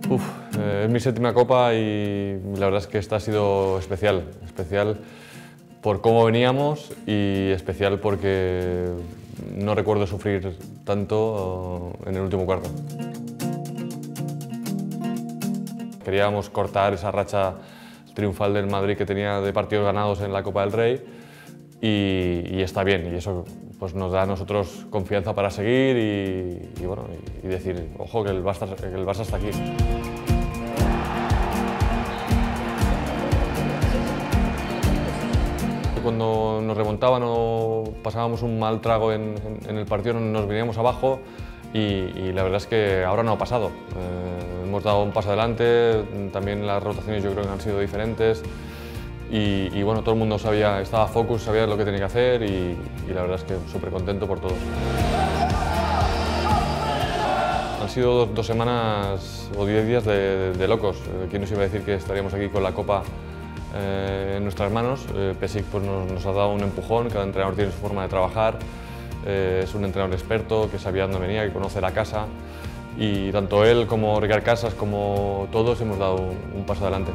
Es mi séptima copa y la verdad es que esta ha sido especial. Especial por cómo veníamos y especial porque no recuerdo sufrir tanto en el último cuarto. Queríamos cortar esa racha triunfal del Madrid que tenía de partidos ganados en la Copa del Rey y está bien, y eso pues nos da a nosotros confianza para seguir y decir, ojo, que el Barça está aquí. Cuando nos remontaban o pasábamos un mal trago en el partido nos veníamos abajo y la verdad es que ahora no ha pasado. Hemos dado un paso adelante, también las rotaciones yo creo que han sido diferentes y bueno, todo el mundo estaba focus, sabía lo que tenía que hacer y la verdad es que súper contento por todos. Han sido dos semanas o 10 días de locos. ¿Quién nos iba a decir que estaríamos aquí con la Copa en nuestras manos? Pesic pues, nos ha dado un empujón, cada entrenador tiene su forma de trabajar, es un entrenador experto que sabía dónde venía, que conoce la casa y tanto él como Ricard Casas como todos hemos dado un paso adelante.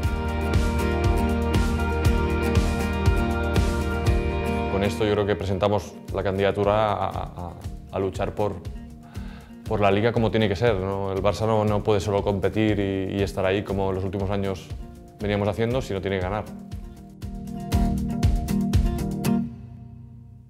Con esto yo creo que presentamos la candidatura a luchar por la Liga como tiene que ser, ¿no? El Barça no puede solo competir y estar ahí como en los últimos años veníamos haciendo, sino tiene que ganar.